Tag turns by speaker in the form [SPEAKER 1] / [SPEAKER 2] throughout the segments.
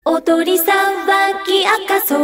[SPEAKER 1] 踊り騒ぎ明かそう。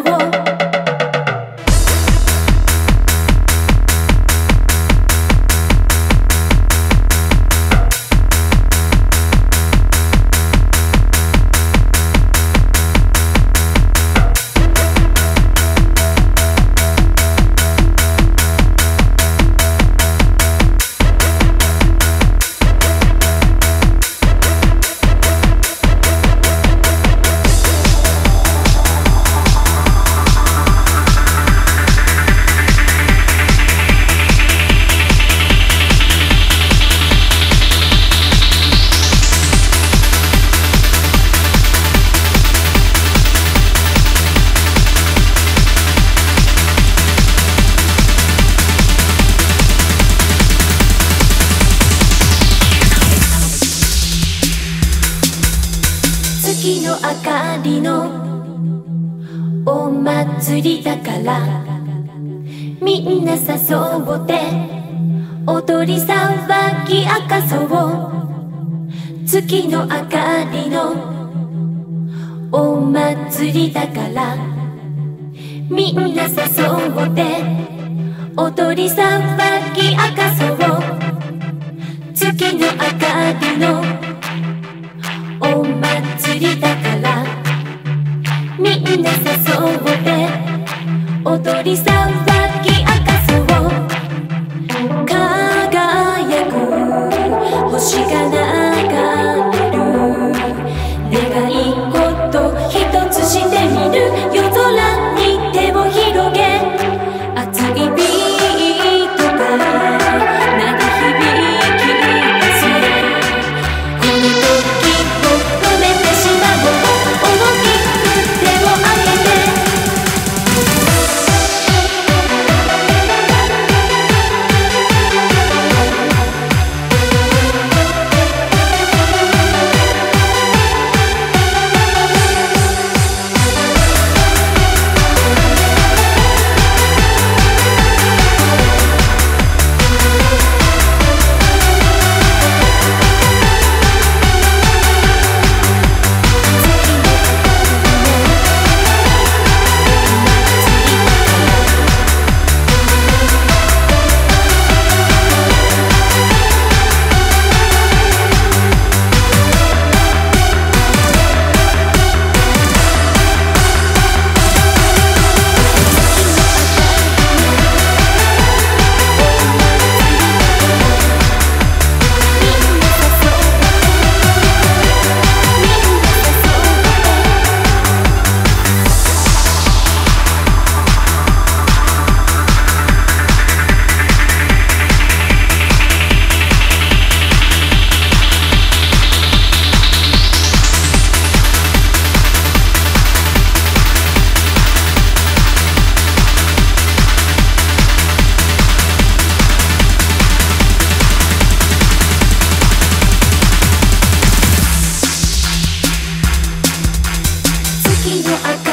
[SPEAKER 1] 月の明かりのお祭りだから、みんな誘って踊り騒ぎ明かそう。月の明かりのお祭りだから、みんな誘って踊り騒ぎ明かそう。月の明かりのお祭りだから、みんな誘って踊り騒ぎ明かそう。輝く星が流れる、願い事一つしてみる。夜空に手を広げ、熱いビートが鳴り響き出す。この時止めてしまおう。大きく手を挙げて、月の明